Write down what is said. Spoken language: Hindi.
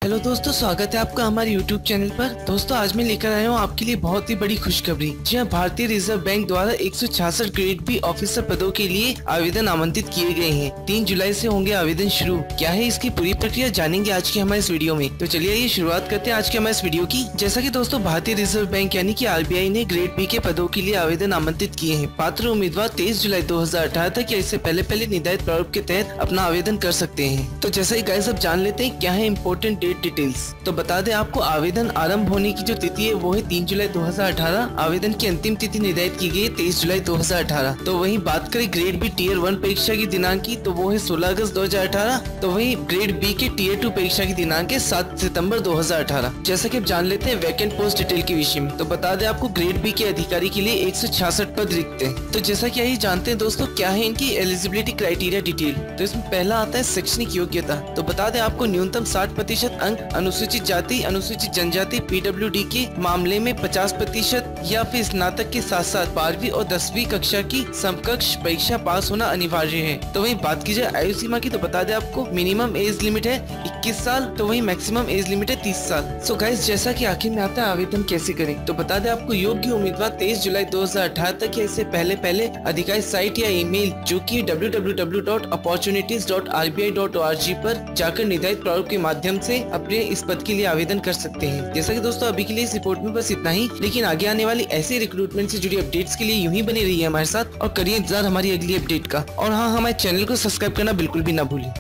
हेलो दोस्तों, स्वागत है आपका हमारे YouTube चैनल पर। दोस्तों आज मैं लेकर आया हूँ आपके लिए बहुत ही बड़ी खुशखबरी। जी हाँ, भारतीय रिजर्व बैंक द्वारा 166 ग्रेड बी ऑफिसर पदों के लिए आवेदन आमंत्रित किए गए हैं। 3 जुलाई से होंगे आवेदन शुरू। क्या है इसकी पूरी प्रक्रिया जानेंगे आज के हमारे इस वीडियो में। तो चलिए ये शुरुआत करते हैं आज के हमारे इस वीडियो की। जैसा की दोस्तों भारतीय रिजर्व बैंक यानी कि RBI ने ग्रेड बी के पदों के लिए आवेदन आमंत्रित किए हैं। पात्र उम्मीदवार 23 जुलाई 2018 तक या इससे पहले निर्धारित प्रारूप के तहत अपना आवेदन कर सकते हैं। तो जैसा ही गाइस अब जान लेते हैं क्या है इम्पोर्टेंट डेट डिटेल्स। तो बता दें आपको आवेदन आरंभ होने की जो तिथि है वो है 3 जुलाई 2018। आवेदन की अंतिम तिथि निर्धारित की गई है 23 जुलाई 2018। तो वहीं बात करें ग्रेड बी टियर 1 परीक्षा की दिनांक की तो वो है 16 अगस्त 2018। तो वहीं ग्रेड बी के टियर 2 परीक्षा की दिनांक है 7 सितंबर 2018। जैसा कि आप जान लेते हैं वैकेंट पोस्ट डिटेल के विषय में। तो बता दें आपको ग्रेड बी के अधिकारी के लिए 166 पद रिक्त हैं। तो जैसा कि यही जानते हैं दोस्तों क्या है इनकी एलिजिबिलिटी क्राइटेरिया डिटेल। तो इसमें पहला आता है शैक्षणिक योग्यता। तो बता दें आपको न्यूनतम 60% अंक अनुसूचित जाति अनुसूचित जनजाति PWD के मामले में 50% या फिर स्नातक के साथ साथ 12वीं और 10वीं कक्षा की समकक्ष परीक्षा पास होना अनिवार्य है। तो वहीं बात की जाए आयु सीमा की तो बता दें आपको मिनिमम एज लिमिट है 21 साल। तो वहीं मैक्सिमम एज लिमिट है 30 साल। सो गाइस जैसा कि आखिर में आता है आवेदन कैसे करें। तो बता दें आपको योग्य उम्मीदवार 23 जुलाई 2018 तक या इससे पहले अधिकारी साइट या ईमेल जो कि www.opportunities.rbi.org पर जाकर निर्धारित प्रारूप के माध्यम से अपने इस पद के लिए आवेदन कर सकते हैं। जैसा कि दोस्तों अभी के लिए इस रिपोर्ट में बस इतना ही, लेकिन आगे आने वाली ऐसे रिक्रूटमेंट से जुड़ी अपडेट्स के लिए यूं ही बने रहिए हमारे साथ और करिए इंतजार हमारी अगली अपडेट का। और हाँ, हमारे चैनल को सब्सक्राइब करना बिल्कुल भी ना भूलें।